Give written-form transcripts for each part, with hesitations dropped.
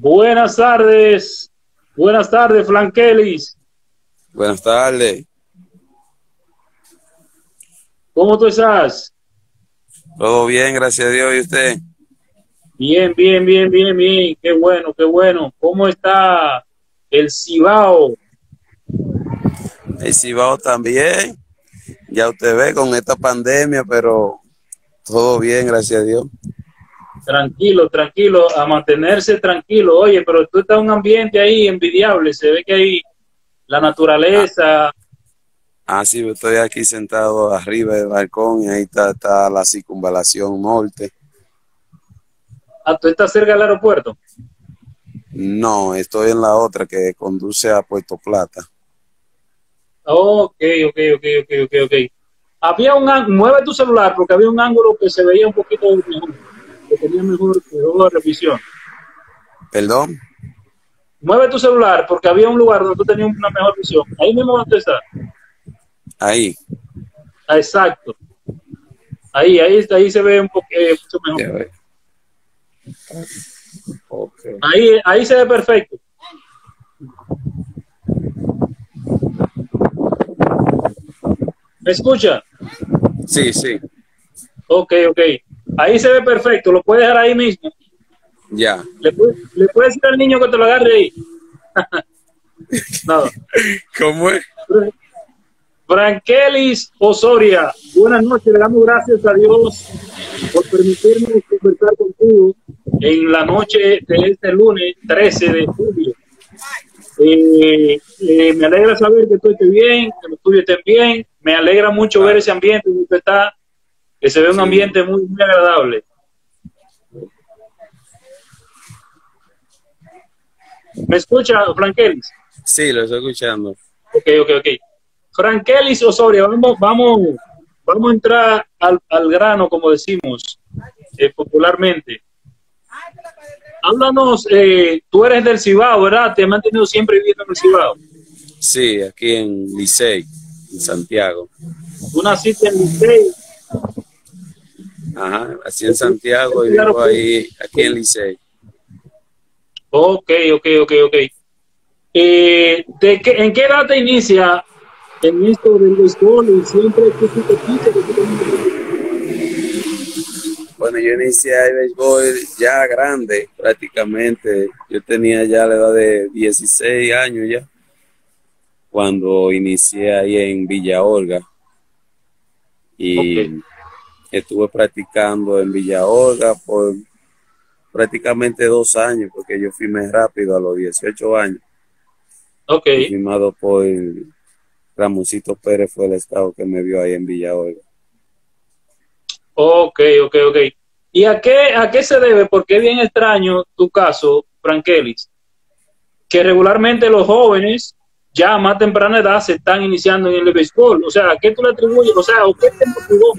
Buenas tardes, Frankelis. Buenas tardes. ¿Cómo tú estás? Todo bien, gracias a Dios. ¿Y usted? Bien, bien, bien, bien, bien. Qué bueno, qué bueno. ¿Cómo está el Cibao? El Cibao también. Ya usted ve con esta pandemia, pero todo bien, gracias a Dios. Tranquilo, tranquilo, a mantenerse tranquilo. Oye, pero tú estás en un ambiente ahí envidiable. Se ve que hay la Ah, naturaleza. sí, yo estoy aquí sentado arriba del balcón y ahí está la circunvalación norte. Tú estás cerca del aeropuerto. No, estoy en la otra que conduce a Puerto Plata. Ok, ok, ok, ok, ok, ok. Mueve tu celular porque había un ángulo que se veía un poquito mejor, que tenía mejor revisión. ¿Perdón? Mueve tu celular porque había un lugar donde tú tenías una mejor visión. Ahí mismo donde está. Ahí. Ah, exacto. Ahí se ve mucho mejor. Ya ve. Ok. Ahí se ve perfecto. ¿Me escucha? Sí, sí. Ok, ok. Ahí se ve perfecto. Lo puedes dejar ahí mismo. Ya. Le puedes decir al niño que te lo agarre ahí. Nada. ¿Cómo es? Frankelis Osoria, buenas noches. Le damos gracias a Dios por permitirnos conversar contigo en la noche de este lunes 13 de julio. Me alegra saber que tú estés bien, que los tuyos estén bien. Me alegra mucho ver Claro. ese ambiente donde usted está, que se ve un Sí. ambiente muy, muy agradable. ¿Me escucha, Frankelis? Sí, lo estoy escuchando. Ok, ok, ok. Frankelis Osoria, vamos a entrar al grano, como decimos popularmente. Háblanos, tú eres del Cibao, ¿verdad? Te has mantenido siempre viviendo en el Cibao. Sí, aquí en Licey, en Santiago. Tú naciste en Licey. Ajá, así en Santiago y Claro, vivo pues. ahí, aquí en Licey. Ok, ok, ok, ok. ¿En qué edad te inicia en esto del béisbol y siempre tú fuiste pitcher? Bueno, yo inicié el béisbol ya grande, prácticamente. Yo tenía ya la edad de 16 años ya, cuando inicié ahí en Villa Olga. Ok, Y estuve practicando en Villa Olga por prácticamente 2 años, porque yo firmé rápido a los 18 años. ok, Fui firmado por Ramoncito Pérez, fue el estado que me vio ahí en Villa Olga. ok, ok, ok. ¿Y a qué se debe? Porque es bien extraño tu caso, Frankelis, que regularmente los jóvenes ya a más temprana edad se están iniciando en el béisbol. O sea, ¿a qué tú le atribuyes? O sea, ¿o qué te motivó?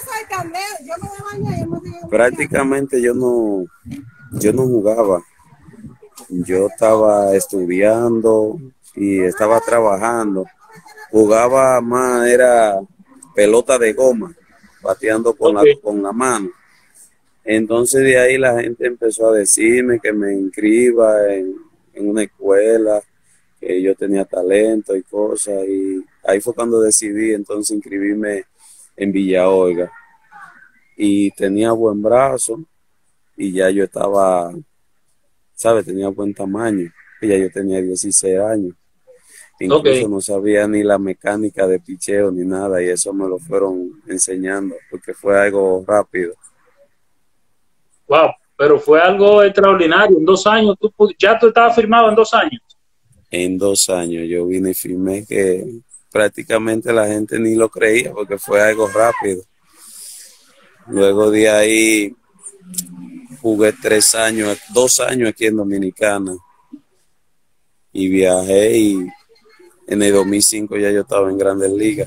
Prácticamente yo no jugaba. Yo estaba estudiando y estaba trabajando. Jugaba más, era pelota de goma, bateando Ok, con la mano. Entonces de ahí la gente empezó a decirme que me inscriba en una escuela, que yo tenía talento y cosas. Y ahí fue cuando decidí entonces inscribirme en Villa Olga. Y tenía buen brazo y ya yo estaba, ¿sabes? Tenía buen tamaño. Y ya yo tenía 16 años. ok. Incluso no sabía ni la mecánica de picheo ni nada y eso me lo fueron enseñando porque fue algo rápido. Wow, pero fue algo extraordinario. En 2 años, ya tú estabas firmado en 2 años. En 2 años yo vine y firmé que prácticamente la gente ni lo creía porque fue algo rápido. Luego de ahí jugué 3 años, 2 años aquí en Dominicana y viajé y en el 2005 ya yo estaba en Grandes Ligas.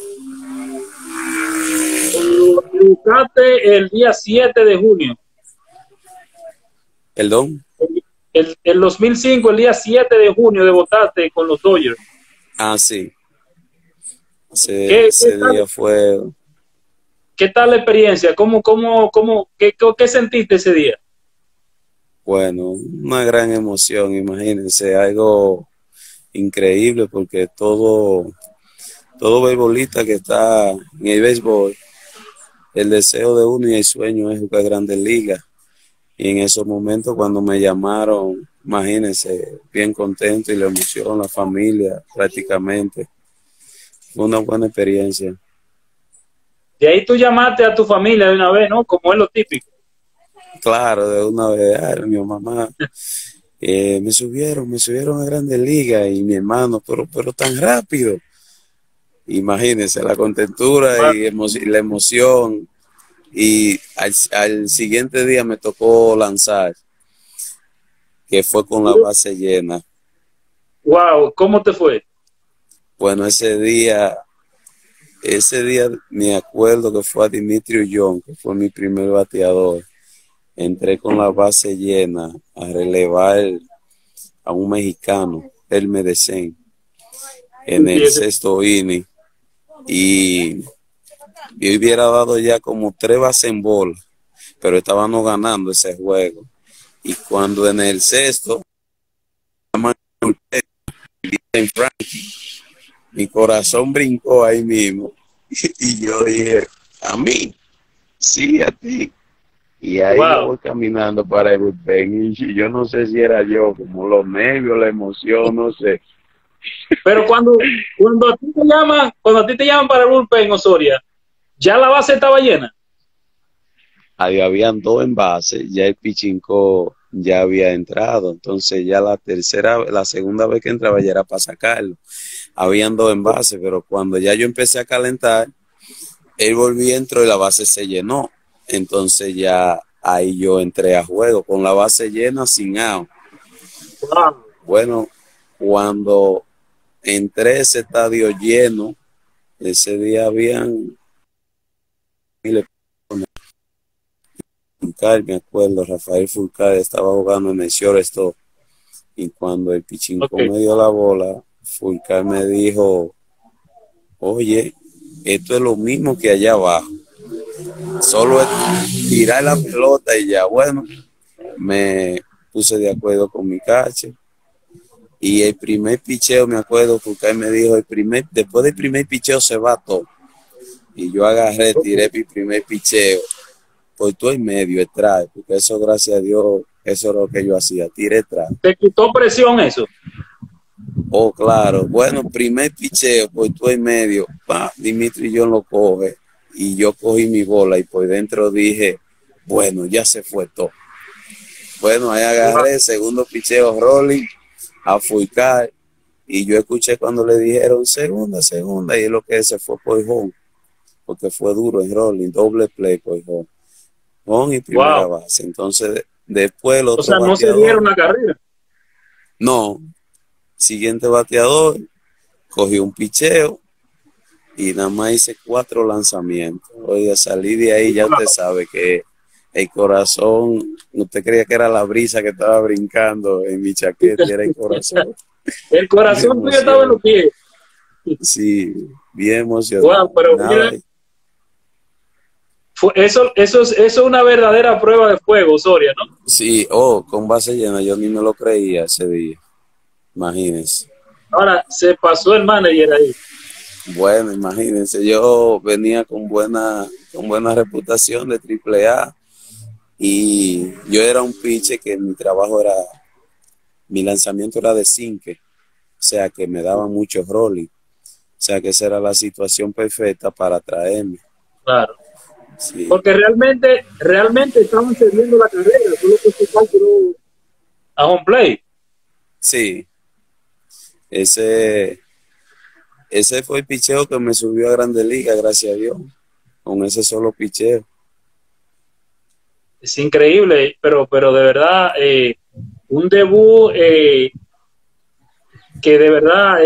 Lo debutaste el día 7 de junio. ¿Perdón? El 2005, el día 7 de junio, debutaste con los Dodgers. Ah, sí. ¿Qué, qué Ese tal, día fue, qué tal la experiencia? ¿Qué sentiste ese día? Bueno, una gran emoción, imagínense, algo increíble porque todo beisbolista que está en el béisbol, el deseo de uno y el sueño es jugar Grandes Ligas. Y en esos momentos cuando me llamaron, imagínense, bien contento y la emoción, la familia prácticamente. Fue una buena experiencia. De ahí tú llamaste a tu familia de una vez, ¿no? Como es lo típico. Claro, de una vez, ay, mi mamá, me subieron a Grandes Ligas y mi hermano, pero tan rápido. Imagínense la contentura Wow. y la emoción. Y al siguiente día me tocó lanzar, que fue con la base llena. Wow, ¿cómo te fue? Bueno, ese día me acuerdo que fue a Dimitri Young, que fue mi primer bateador. Entré con la base llena a relevar a un mexicano, el Medecén, en el sexto inning. Y yo hubiera dado ya como 3 bases en bola, pero estábamos ganando ese juego. Y cuando en el sexto, en Frankie, mi corazón brincó ahí mismo. Y yo dije, a mí, sí, a ti. Y ahí yo Wow. voy caminando para el bullpen y yo no sé si era yo, como los nervios, la emoción, no sé. Pero cuando a ti te llaman para el bullpen, Osoria, ya la base estaba llena. Ahí habían 2 envases, ya el pichinco ya había entrado, entonces ya la segunda vez que entraba ya era para sacarlo. Habían 2 envases, pero cuando ya yo empecé a calentar, él volvió, entró y la base se llenó. Entonces ya ahí yo entré a juego con la base llena sin out. Wow. Bueno, cuando entré a ese estadio lleno, ese día habían miles de personas. Fulcar, me acuerdo, Rafael Fulcar estaba jugando en el shortstop y cuando el pichinco Okay. me dio la bola, Fulcar me dijo, oye, esto es lo mismo que allá abajo, solo es tirar la pelota y ya. Bueno, me puse de acuerdo con mi catcher y el primer picheo, me acuerdo, Fulcar me dijo, después del primer picheo se va todo. Y yo agarré, tiré mi primer picheo por todo el medio, el traje, porque eso, gracias a Dios, eso es lo que yo hacía, tiré traje. ¿Te quitó presión eso? Oh, claro, bueno, primer picheo por todo el medio, Dimitri John lo coge y yo cogí mi bola y por dentro dije, bueno, ya se fue todo. Bueno, ahí Wow. agarré, segundo picheo, rolling, a Fulcar, y yo escuché cuando le dijeron segunda, y es lo que se fue por home, porque fue duro en rolling, doble play por home. Y primera Wow. base. Entonces, después el O otro sea, no se bateador, dieron la carrera. no, siguiente bateador, cogió un picheo y nada más hice 4 lanzamientos. Oiga, salí de ahí, ya usted Wow. sabe que el corazón, usted creía que era la brisa que estaba brincando en mi chaqueta, y era el corazón. El De corazón tuyo estaba en los emoción. pies. Sí, bien Wow, emocionado. pero Nada, mira, eso es una verdadera prueba de fuego, Soria, ¿no? sí, con base llena, yo ni me lo creía ese día. Imagínense. Ahora, se pasó el manager ahí. Bueno, imagínense, yo venía con buena reputación de AAA y yo era un pitcher que mi lanzamiento era de sinque, o sea que me daba muchos rolling, o sea que esa era la situación perfecta para traerme. Claro. Sí, Porque realmente estaban cediendo la carrera, solo que se calculó a home play. sí, ese, ese fue el picheo que me subió a Grandes Ligas, gracias a Dios, con ese solo picheo. Es increíble, pero de verdad, un debut que de verdad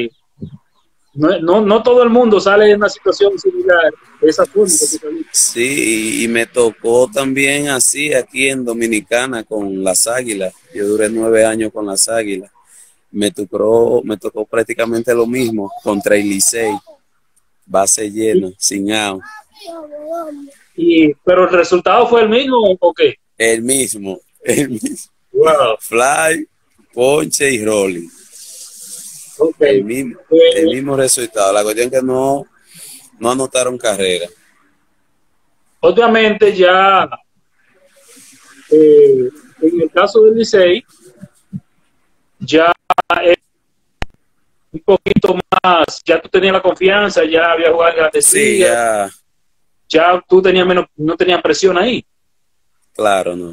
no todo el mundo sale en una situación similar de esa forma que tú saliste. Sí, y me tocó también así aquí en Dominicana con las Águilas. Yo duré 9 años con las Águilas. Me tocó prácticamente lo mismo contra el Licey, base Y, llena, sin out. pero el resultado fue el mismo o qué? El mismo. El mismo. Wow. Fly, ponche y rolling. Ok. El mismo resultado. La cuestión es que no anotaron carrera. Obviamente ya en el caso del Licey, ya es un poquito más, ya tú tenías la confianza, ya había jugado en Grandes Sí, Ligas, ya, ya tú tenías menos, no tenías presión ahí. claro, no.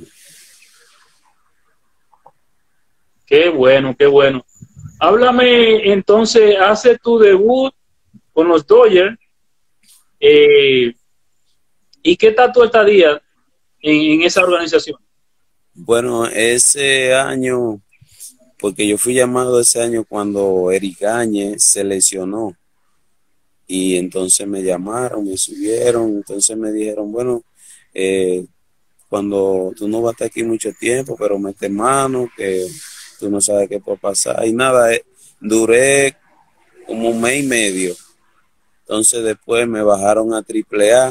Qué bueno, qué bueno. Háblame entonces, hace tu debut con los Dodgers, eh, ¿y qué tal tu estadía en esa organización? Bueno, ese año, porque yo fui llamado ese año cuando Eric Gañez se lesionó. Y entonces me llamaron, me subieron, entonces me dijeron, bueno, eh, cuando tú no vas a estar aquí mucho tiempo, pero mete mano, que tú no sabes qué puede pasar. Y nada, duré como un mes y medio. Entonces después me bajaron a AAA.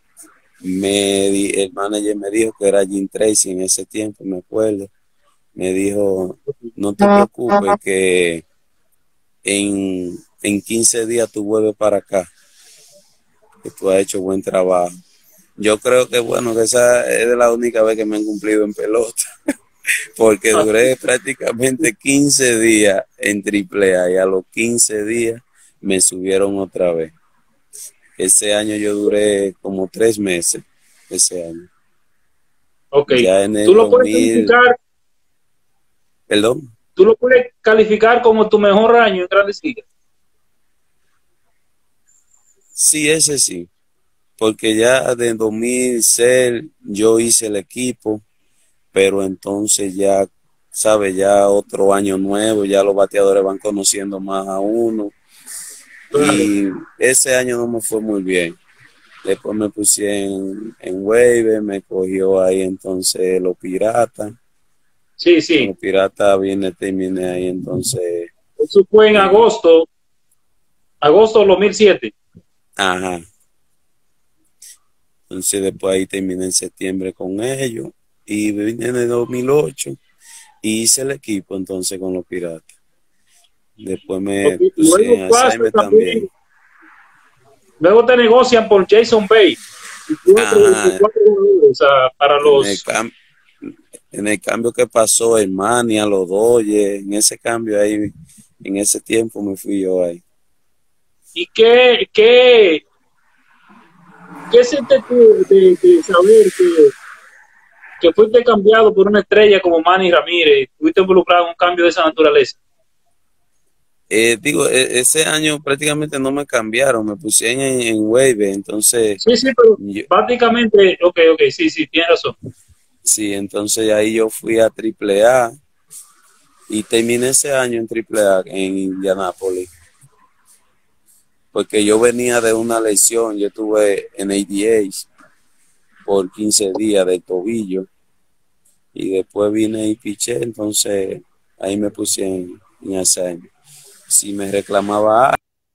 El manager me dijo que era Jim Tracy en ese tiempo, me acuerdo. Me dijo, no te preocupes, que en 15 días tú vuelves para acá, que tú has hecho buen trabajo. Yo creo que bueno, que esa es la única vez que me han cumplido en pelota, porque duré prácticamente 15 días en AAA y a los 15 días me subieron otra vez. Ese año yo duré como 3 meses, ese año. Ok, Ya en tú el lo puedes 2000, calificar, perdón, tú lo puedes calificar como tu mejor año en Grandes Ligas. sí, ese sí, porque ya de 2006 yo hice el equipo, pero entonces ya, sabe, ya otro año nuevo, ya los bateadores van conociendo más a uno. Claro. Y ese año no me fue muy bien. Después me puse en waiver, me cogió ahí entonces los Piratas. Sí, Con sí. los Piratas terminé ahí entonces. Eso fue en En, agosto del 2007. ajá. Entonces después ahí terminé en septiembre con ellos. Y vine en el 2008 y hice el equipo entonces con los Piratas. Después me Okay. puse en Luego pasa Alzheimer también. también, luego te negocian por Jason Bay y Ajá. cuatro jugadores, o sea, para En el, los. cam- en el cambio que pasó el Manny a los Dodgers, en ese cambio ahí, en ese tiempo me fui yo ahí. ¿Y qué sientes tú de saber que fuiste cambiado por una estrella como Manny Ramírez, fuiste involucrado en un cambio de esa naturaleza? Digo, ese año prácticamente no me cambiaron, me pusieron en waiver, entonces, Sí, sí, pero yo- prácticamente, ok, ok, sí, sí, tienes razón. sí, entonces ahí yo fui a AAA y terminé ese año en AAA en Indianápolis, porque yo venía de una lesión, yo estuve en ADA por 15 días de tobillo y después vine y piché, entonces ahí me puse en Alzheimer. Si me reclamaba,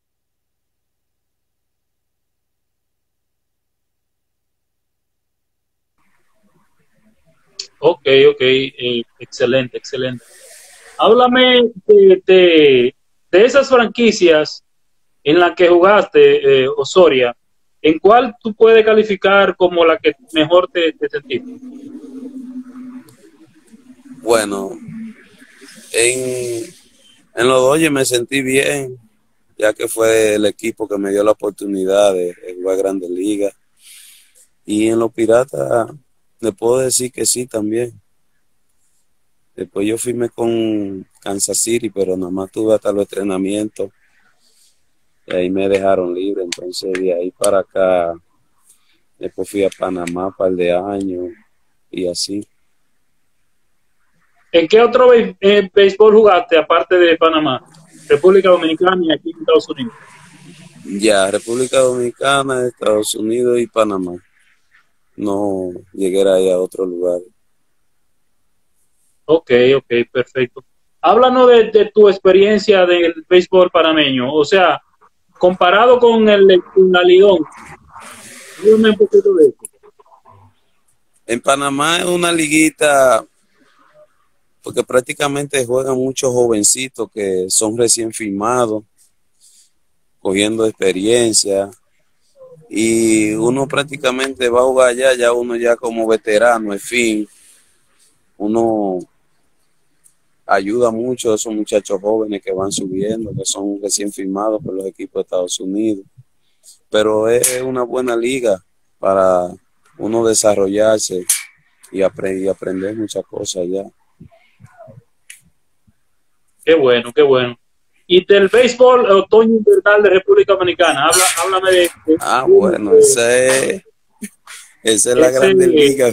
Ok, ok, excelente, excelente. Háblame de esas franquicias en las que jugaste, Osoria. ¿En cuál tú puedes calificar como la que mejor te sentiste? bueno, en, en los Dodgers me sentí bien, ya que fue el equipo que me dio la oportunidad de jugar Grandes Ligas. Y en los Piratas, le puedo decir que sí también. Después yo firmé con Kansas City, pero nada más tuve hasta los entrenamientos y ahí me dejaron libre. Entonces de ahí para acá, después fui a Panamá un par de años y así. ¿En qué otro béisbol jugaste aparte de Panamá? República Dominicana y aquí en Estados Unidos. Ya, República Dominicana, Estados Unidos y Panamá. No llegué ahí a otro lugar. Ok, ok, perfecto. Háblanos de tu experiencia del béisbol panameño. O sea, comparado con la Lidón, dígame un poquito de eso. En Panamá es una liguita porque prácticamente juegan muchos jovencitos que son recién firmados, cogiendo experiencia, y uno prácticamente va a jugar allá, ya uno ya como veterano, en fin, uno ayuda mucho a esos muchachos jóvenes que van subiendo, que son recién firmados por los equipos de Estados Unidos. Pero es una buena liga para uno desarrollarse y aprender muchas cosas ya. Qué bueno, qué bueno. Y del béisbol otoño invernal de República Dominicana, háblame Bueno, esa es la Grande Liga.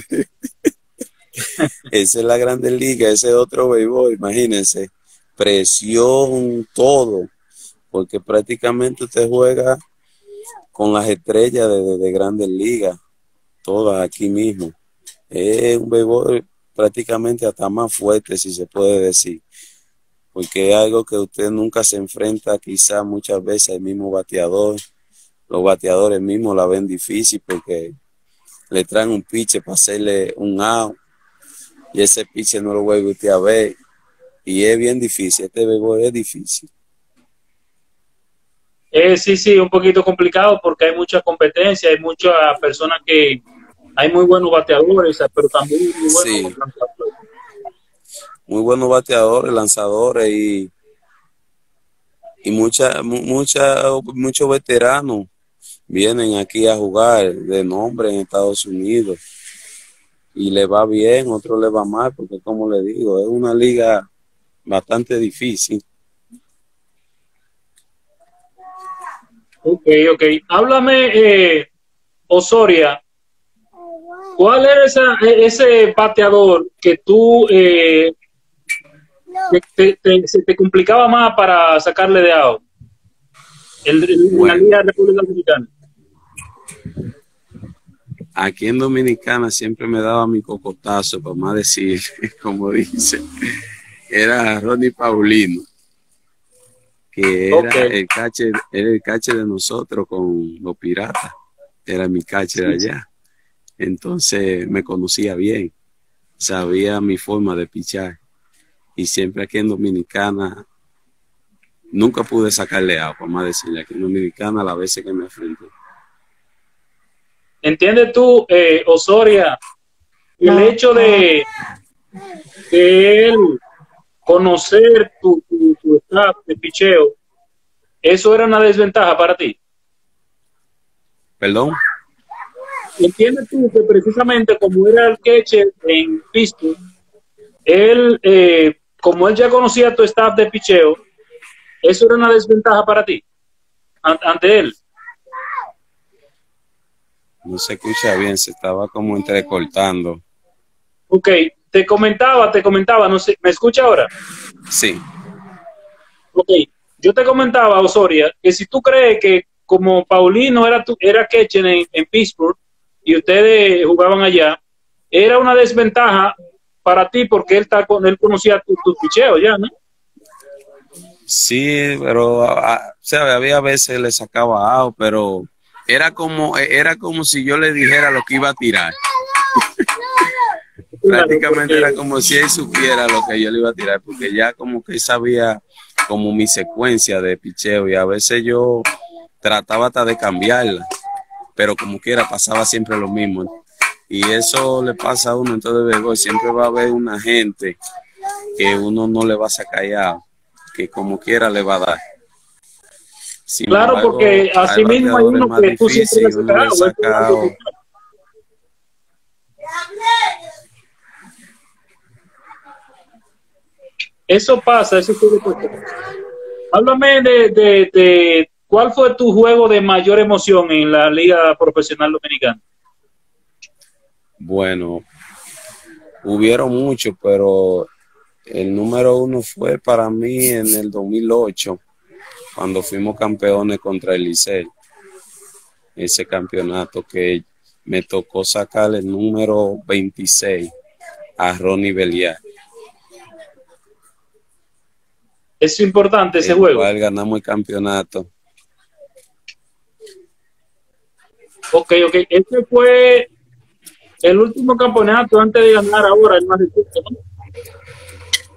Esa es la Grande Liga, ese es otro béisbol, imagínense. Presión, todo, porque prácticamente usted juega con las estrellas de Grandes Ligas, todas aquí mismo. Es un béisbol prácticamente hasta más fuerte, si se puede decir, porque es algo que usted nunca se enfrenta, quizás muchas veces al mismo bateador. Los bateadores mismos la ven difícil porque le traen un pitcher para hacerle un out y ese pitcher no lo vuelve usted a ver y es bien difícil, este béisbol es difícil. Sí, un poquito complicado porque hay mucha competencia, hay muchas personas que hay muy buenos bateadores, pero también muy buenos lanzadores. Muy buenos bateadores, lanzadores y muchos veteranos vienen aquí a jugar de nombre en Estados Unidos y le va bien, otros le va mal, porque como le digo, es una liga bastante difícil. Ok. Háblame, Osoria, ¿cuál era ese bateador que tú se te complicaba más para sacarle de out en la Liga de República Dominicana? Aquí en Dominicana siempre me daba mi cocotazo, para más decir, como dice, era Ronnie Paulino, que era el catcher de nosotros con los Piratas, era mi catcher allá. Entonces me conocía bien, sabía mi forma de pichar y siempre aquí en Dominicana nunca pude sacarle agua, para más decirle, aquí en Dominicana las veces que me enfrenté. ¿Entiendes tú, Osoria, el hecho de él conocer tu staff de picheo, eso era una desventaja para ti? ¿Perdón? ¿Entiendes tú que precisamente como era el catcher en Pittsburgh, él, como él ya conocía tu staff de picheo, eso era una desventaja para ti ante él? No se escucha bien, se estaba como entrecortando. Ok, te comentaba, no sé, ¿me escucha ahora? Sí. Ok, yo te comentaba, Osoria, que si tú crees que como Paulino era catcher en Pittsburgh y ustedes jugaban allá, era una desventaja para ti porque él conocía tu picheo ya, ¿no? Sí, pero o sea, había veces le sacaba out, pero era como si yo le dijera lo que iba a tirar. Prácticamente era como si él supiera lo que yo le iba a tirar, porque ya como que sabía como mi secuencia de picheo y a veces yo trataba hasta de cambiarla, pero como quiera pasaba siempre lo mismo. Y eso le pasa a uno en todo el béisbol, siempre va a haber una gente que uno no le va a sacar ya, que como quiera le va a dar. Sin claro, embargo, porque así mismo hay uno que tú siempre le sacas. Eso pasa, eso puede pasar. Háblame de cuál fue tu juego de mayor emoción en la Liga Profesional Dominicana. Bueno, hubieron muchos, pero el número uno fue para mí en el 2008, cuando fuimos campeones contra el Licey. Ese campeonato que me tocó sacar el número 26 a Ronnie Beliar. Es importante ese juego. Cual ganamos el campeonato. Ok. Este fue el último campeonato antes de ganar ahora el más reciente, ¿no?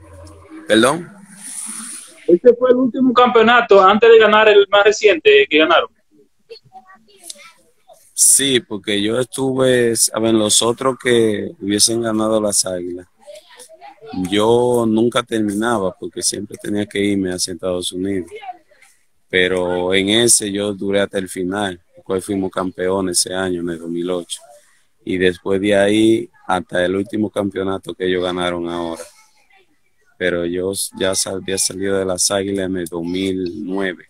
¿Perdón? Este fue el último campeonato antes de ganar el más reciente que ganaron. Sí, porque yo estuve, saben, los otros que hubiesen ganado las Águilas, yo nunca terminaba porque siempre tenía que irme hacia Estados Unidos. Pero en ese yo duré hasta el final, pues fuimos campeones ese año, en el 2008. Y después de ahí hasta el último campeonato que ellos ganaron ahora. Pero yo ya había salido de las Águilas en el 2009.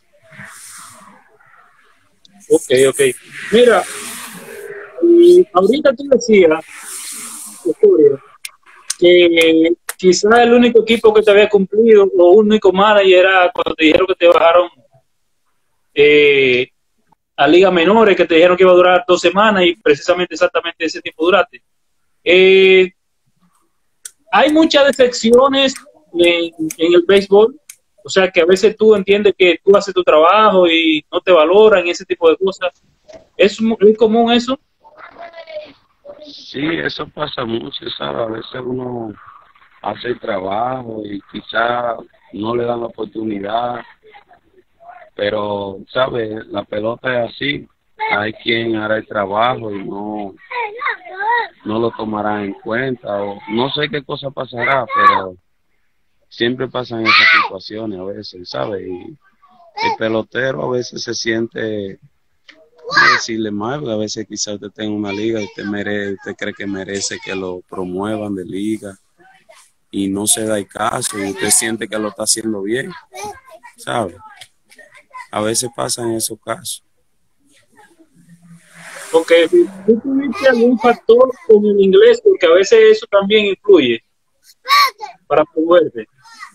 Ok, ok. Mira, ahorita tú decías, Osorio, que quizás el único equipo que te había cumplido o único manager era cuando te dijeron que te bajaron eh, a Liga Menores, que te dijeron que iba a durar 2 semanas y precisamente exactamente ese tiempo duraste. Eh, hay muchas decepciones en el béisbol, o sea que a veces tú entiendes que tú haces tu trabajo y no te valoran y ese tipo de cosas. ¿Es común eso? Sí, eso pasa mucho, ¿sabes? A veces uno hace el trabajo y quizá no le dan la oportunidad, pero, ¿sabes? La pelota es así. Hay quien hará el trabajo y no lo tomará en cuenta, o no sé qué cosa pasará, pero siempre pasan esas situaciones a veces, ¿sabes? Y el pelotero a veces se siente, no decirle mal, porque a veces quizás usted tenga una liga y usted cree que merece que lo promuevan de liga y no se da el caso y usted siente que lo está haciendo bien, ¿sabe? A veces pasan esos casos. Porque tú tuviste algún factor con el inglés, porque a veces eso también influye para promoverte.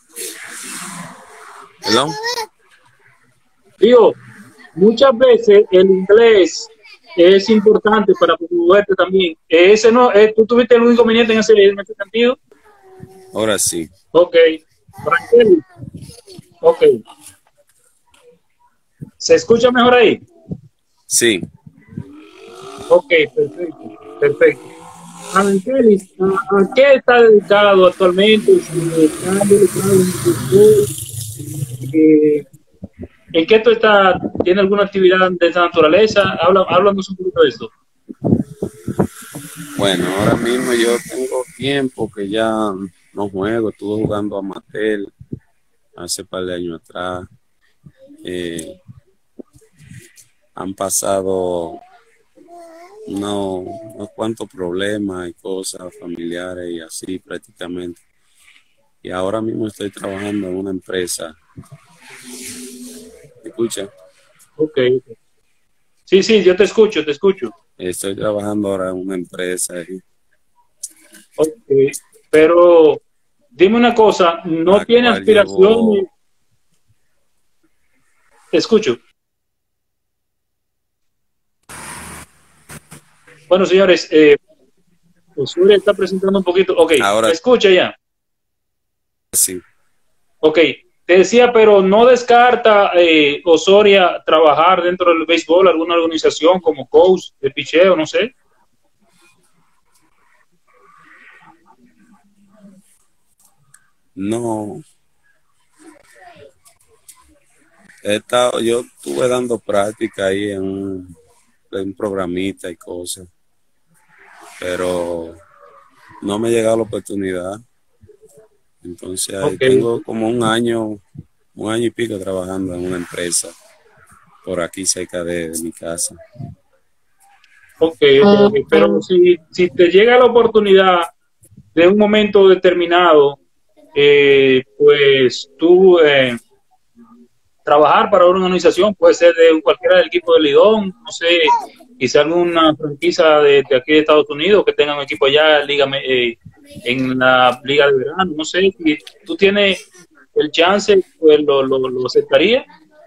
¿Perdón? Digo, muchas veces el inglés es importante para promoverte también. Ese no, tú tuviste algún inconveniente en ese sentido. Ahora sí. Ok, Frankel, ok. ¿Se escucha mejor ahí? Sí. Ok, perfecto, perfecto. Frankel, ¿a qué está dedicado actualmente? Si está involucrado en el fútbol, eh, ¿en qué tú estás? ¿Tiene alguna actividad de esa naturaleza? Háblanos un poquito de eso. Bueno, ahora mismo yo tengo tiempo que ya no juego, estuve jugando amateur hace par de años atrás. Han pasado unos cuantos problemas y cosas familiares y así prácticamente. Y ahora mismo estoy trabajando en una empresa. ¿Me escucha? Ok. Sí, sí, yo te escucho, te escucho. Estoy trabajando ahora en una empresa y Ok. Pero dime una cosa, ¿no la tiene cual aspiraciones? llevo, Te escucho. Bueno, señores, Osorio está presentando un poquito. Ok, ahora ¿me escucha ya? sí, Ok, te decía, pero no descarta Osoria trabajar dentro del béisbol, alguna organización como coach de picheo, no sé. no, yo estuve dando práctica ahí en un programita y cosas, pero no me ha llegado la oportunidad. Entonces ahí Ok, tengo como un año y pico trabajando en una empresa por aquí cerca de mi casa. ok, ok. Pero si te llega la oportunidad de un momento determinado, pues tú trabajar para una organización, puede ser de cualquiera del equipo de Lidón, no sé, quizá alguna franquicia de aquí de Estados Unidos que tenga un equipo allá en la liga de verano, no sé, si tú tienes el chance, pues lo aceptaría.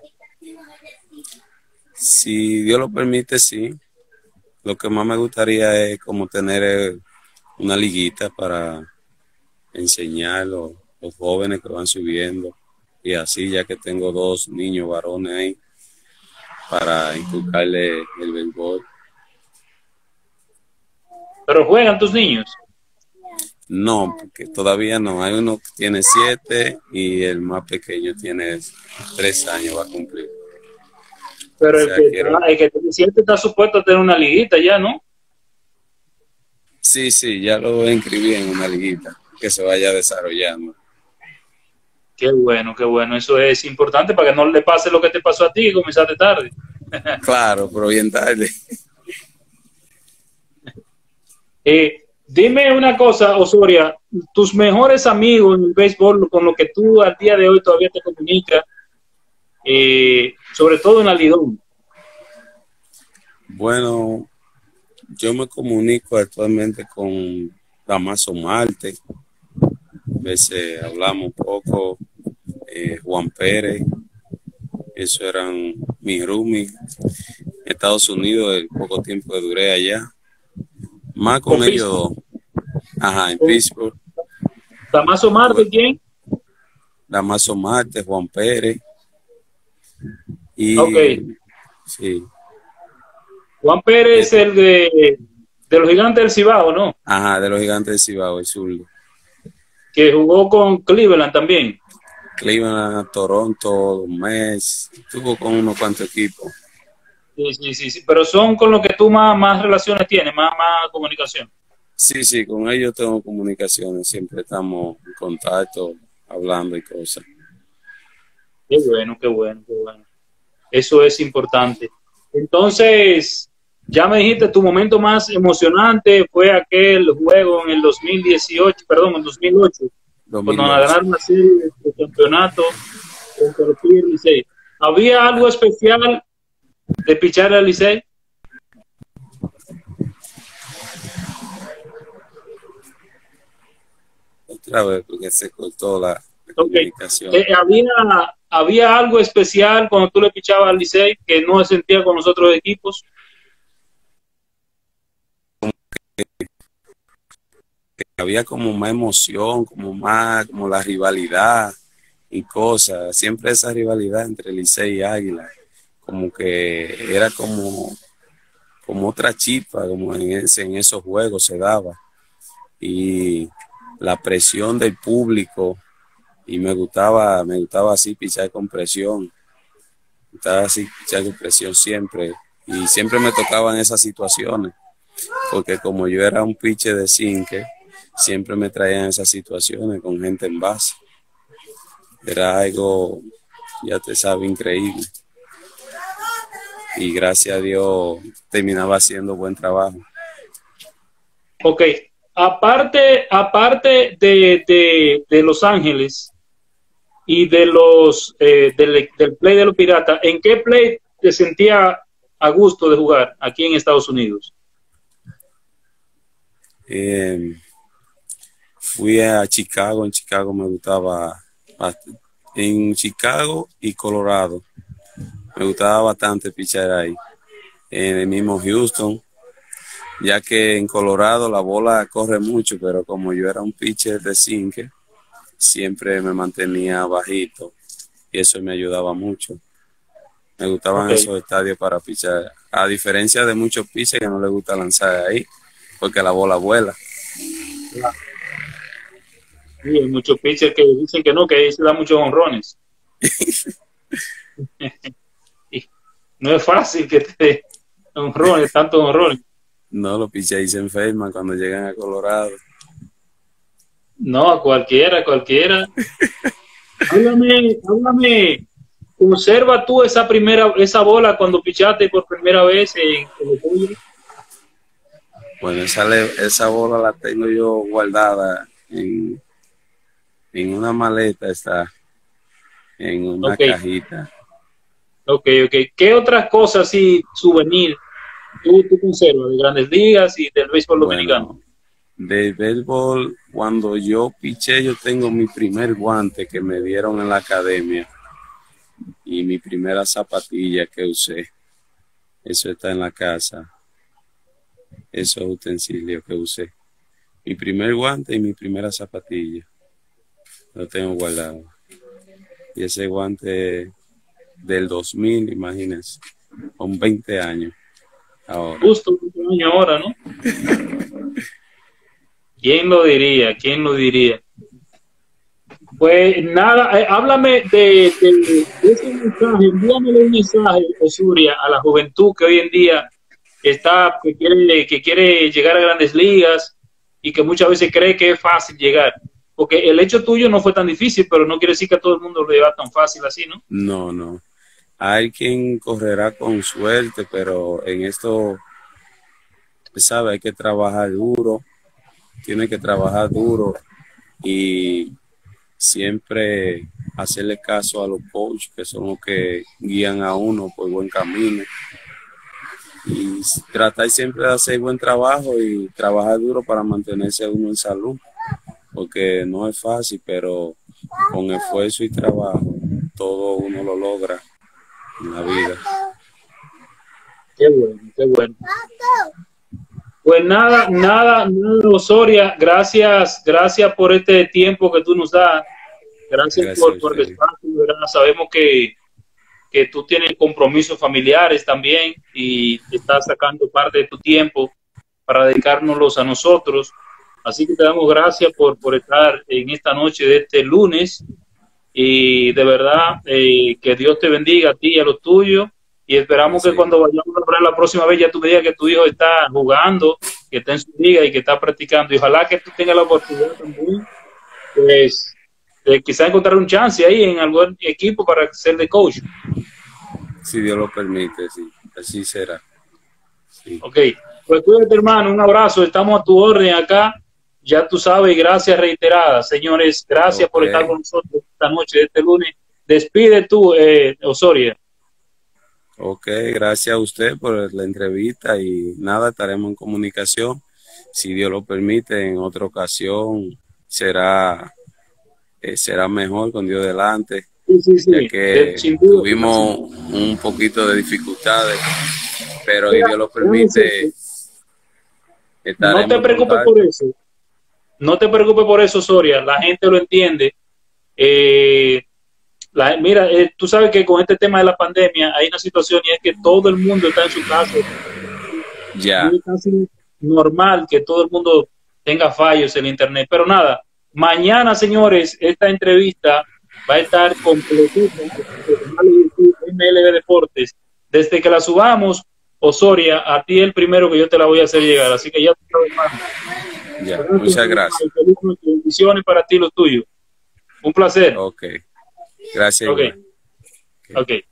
Si Dios lo permite, sí. Lo que más me gustaría es como tener una liguita para enseñar a los jóvenes que van subiendo y así ya que tengo dos niños varones ahí para inculcarle el béisbol. Pero juegan tus niños. No, porque todavía no. Hay uno que tiene 7 y el más pequeño tiene 3 años, va a cumplir. O Pero sea, quiero. el que tiene 7 está supuesto a tener una liguita ya, ¿no? Sí, sí, ya lo inscribí en una liguita que se vaya desarrollando. Qué bueno, qué bueno. Eso es importante para que no le pase lo que te pasó a ti y comenzaste tarde. Claro, pero bien tarde. Dime una cosa, Osoria, tus mejores amigos en el béisbol con los que tú al día de hoy todavía te comunicas, sobre todo en la Lidón. Bueno, yo me comunico actualmente con Damaso Marte. A veces hablamos un poco, Juan Pérez, esos eran mis roomies. Estados Unidos, el poco tiempo que duré allá. Más Con con ellos Pittsburgh. dos. Ajá, en Con Pittsburgh. Damaso Tuve Marte, ¿quién? Damaso Marte, Juan Pérez. Ok. Y sí, Juan eh, Pérez, el de los Gigantes del Cibao, ¿no? ajá, de los Gigantes de Cibao, el zurdo. Que jugó con Cleveland también. Cleveland, Toronto, Mets, estuvo con unos cuantos equipos. Sí, sí, sí, sí, pero son con los que tú más relaciones tienes, más comunicación. Sí, sí, con ellos tengo comunicaciones, siempre estamos en contacto, hablando y cosas. Qué bueno, qué bueno, qué bueno. Eso es importante. Entonces, ya me dijiste, tu momento más emocionante fue aquel juego en el 2018, perdón, en 2008, cuando 2008. ganaron la serie de campeonato contra los Tigres del Licey. ¿Había algo especial de pichar al Licey? Otra vez, porque se cortó la Okay. comunicación. ¿Había algo especial cuando tú le pichabas al Licey que no se sentía con los otros equipos? Había como más emoción, como más, como la rivalidad y cosas. Siempre esa rivalidad entre Licey y Águila, como que era como otra chispa, como en esos juegos se daba. Y la presión del público, y me gustaba así pichar con presión, me gustaba así pichar con presión siempre. Y siempre me tocaban esas situaciones, porque como yo era un pitcher de sinque, siempre me traían esas situaciones con gente en base. Era algo, ya te sabes, increíble. Y gracias a Dios terminaba haciendo buen trabajo. Ok, aparte de Los Ángeles y del play de los Piratas, ¿en qué play te sentía a gusto de jugar aquí en Estados Unidos? Eh, Fui a Chicago, en Chicago me gustaba, en Chicago y Colorado, me gustaba bastante pichar ahí. En el mismo Houston, ya que en Colorado la bola corre mucho, pero como yo era un pitcher de sinker, siempre me mantenía bajito y eso me ayudaba mucho. Me gustaban Ok. esos estadios para pichar, a diferencia de muchos pitchers que no les gusta lanzar ahí, porque la bola vuela. Sí, hay muchos pitchers que dicen que no, que ahí se da muchos honrones. Y no es fácil que te dé honrones, tantos honrones. No, los pitchers se enferman cuando llegan a Colorado. No, a cualquiera, cualquiera. Háblame. ¿Conserva tú esa bola cuando pichaste por primera vez en el tuyo? Bueno, esa bola la tengo yo guardada en una maleta, está en una Ok, cajita. ok. ¿Qué otras cosas, así, souvenir, tú conservas de Grandes Ligas y del béisbol dominicano? Bueno, de béisbol, cuando yo piché, yo tengo mi primer guante que me dieron en la academia y mi primera zapatilla que usé. Eso está en la casa, esos utensilios que usé. Mi primer guante y mi primera zapatilla. Lo tengo guardado. Y ese guante del 2000, imagínense, con 20 años ahora. Justo un año ahora, ¿no? ¿Quién lo diría? ¿Quién lo diría? Pues nada, háblame de ese mensaje, envíamele un mensaje, Osuria, a la juventud que hoy en día está, que quiere llegar a grandes ligas y que muchas veces cree que es fácil llegar. Porque el hecho tuyo no fue tan difícil, pero no quiere decir que a todo el mundo lo lleva tan fácil así, ¿no? No, no. Hay quien correrá con suerte, pero en esto, sabe, hay que trabajar duro, tiene que trabajar duro y siempre hacerle caso a los coaches, que son los que guían a uno por buen camino. Y tratar siempre de hacer buen trabajo y trabajar duro para mantenerse uno en salud, porque no es fácil, pero con esfuerzo y trabajo todo uno lo logra en la vida. Qué bueno, qué bueno. Pues nada, Osoria, gracias por este tiempo que tú nos das. Gracias por el espacio, ¿verdad? Sabemos que tú tienes compromisos familiares también y estás sacando parte de tu tiempo para dedicárnoslos a nosotros. Así que te damos gracias por estar en esta noche de este lunes y de verdad que Dios te bendiga a ti y a los tuyos y esperamos que cuando vayamos a hablar la próxima vez ya tú me digas que tu hijo está jugando, que está en su liga y que está practicando y ojalá que tú tengas la oportunidad también pues quizá encontrar un chance ahí en algún equipo para ser de coach. Si Dios lo permite, sí, así será. Sí. Ok, pues cuídate hermano, un abrazo, estamos a tu orden acá, ya tú sabes, gracias reiteradas, señores, gracias por estar con nosotros esta noche de este lunes. Despide tú, Osoria. Ok, gracias a usted por la entrevista y nada, estaremos en comunicación. Si Dios lo permite, en otra ocasión será mejor con Dios delante. Sí. Ya que tuvimos un poquito de dificultades, pero si Dios lo permite, no te preocupes por eso. No te preocupes por eso, Soria. La gente lo entiende. Mira, tú sabes que con este tema de la pandemia hay una situación y es que todo el mundo está en su casa. Ya. Es casi normal que todo el mundo tenga fallos en internet. Pero nada, mañana, señores, esta entrevista va a estar completita en MLB Deportes. Desde que la subamos, Osoria, a ti el primero que yo te la voy a hacer llegar. Así que ya tú sabes, hermano. Ya, muchas gracias. Bendiciones para ti, los tuyos. Un placer. Ok. Gracias. Ok.